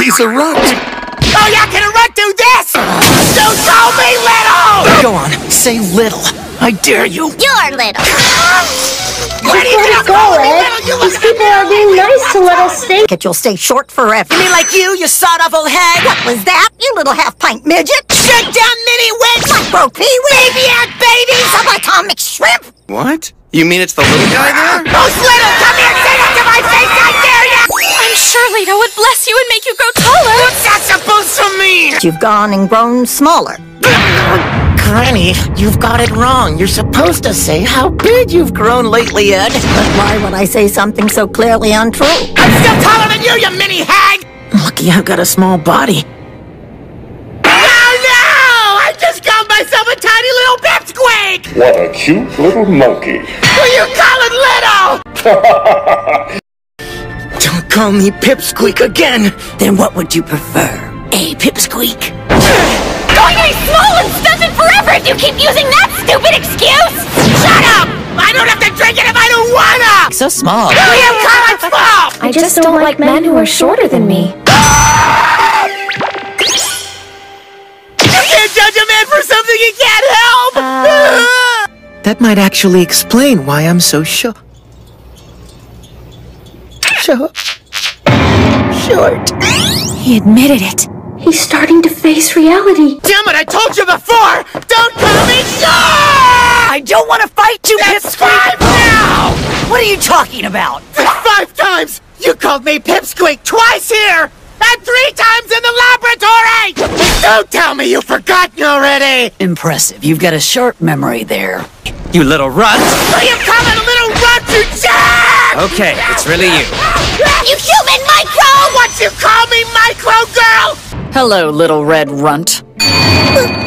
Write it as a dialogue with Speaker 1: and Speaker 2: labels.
Speaker 1: he's a runt.
Speaker 2: Oh, you're gonna run through this! Don't call me little!
Speaker 3: Go on, say little. I dare you.
Speaker 4: You're little.
Speaker 2: Where do you
Speaker 5: Let it go, Ed. These people are being nice to let us stay.
Speaker 6: You'll stay short forever.
Speaker 3: You mean like you sod-awful hag?
Speaker 6: What was that, you little half-pint midget?
Speaker 3: Shut down, mini witch!
Speaker 6: Micro peewee!
Speaker 2: baby and babies?
Speaker 6: Subatomic shrimp!
Speaker 1: What? You mean it's the little guy there?
Speaker 2: Who's little? Come here, say that to my face, I dare you!
Speaker 4: I'm sure Lito would bless you and make you grow taller.
Speaker 2: What's that supposed to mean?
Speaker 6: You've gone and grown smaller.
Speaker 3: Granny, you've got it wrong. You're supposed to say how big you've grown lately, Ed.
Speaker 6: But why would I say something so clearly untrue?
Speaker 2: I'm still taller than you mini hag!
Speaker 3: Lucky I've got a small body.
Speaker 2: Oh no! I just called myself a tiny little pipsqueak!
Speaker 7: What a cute little monkey.
Speaker 2: Who you calling little?
Speaker 3: Don't call me Pipsqueak again.
Speaker 6: Then what would you prefer?
Speaker 3: A Pipsqueak.
Speaker 4: Going to be small and stunted forever if you keep using that stupid excuse!
Speaker 2: Shut up! I don't have to drink it if I don't wanna!
Speaker 3: So small.
Speaker 2: Who you calling small?
Speaker 5: I just don't like men who are shorter than me.
Speaker 2: You can't judge a man for something he can't help!
Speaker 3: That might actually explain why I'm so short.
Speaker 4: He admitted it.
Speaker 5: He's starting to face reality.
Speaker 2: Damn it, I told you before! Don't call me short!
Speaker 3: I don't want to fight you,
Speaker 2: That's
Speaker 3: Pipsqueak!
Speaker 2: 5 now!
Speaker 3: What are you talking about?
Speaker 2: That's 5 times! You called me Pipsqueak twice here! And 3 times in the laboratory! Don't tell me you've forgotten already!
Speaker 3: Impressive. You've got a sharp memory there. You little runt.
Speaker 2: Who you calling a little runt, you jerk?
Speaker 3: Okay, it's really you.
Speaker 2: You human micro! What you call me, micro girl?
Speaker 3: Hello, little red runt.